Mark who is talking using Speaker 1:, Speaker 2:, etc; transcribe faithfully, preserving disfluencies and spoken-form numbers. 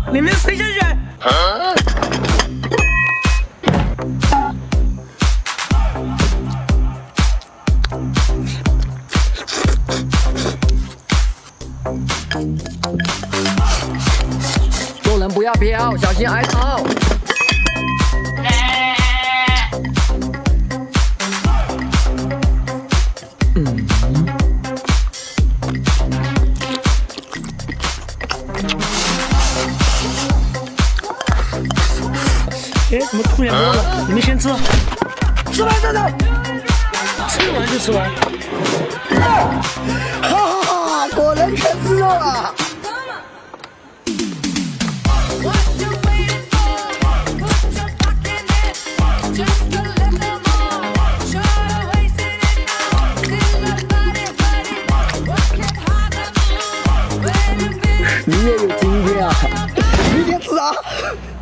Speaker 1: 里面塞下去。啊、
Speaker 2: 做人不要飘，小心挨刀。嗯。
Speaker 1: 哎，怎么突然多了？你们先吃，吃完再走，吃完就吃完。
Speaker 2: 哈哈哈，果然全是肉啊！你也有今天啊！明天吃啊！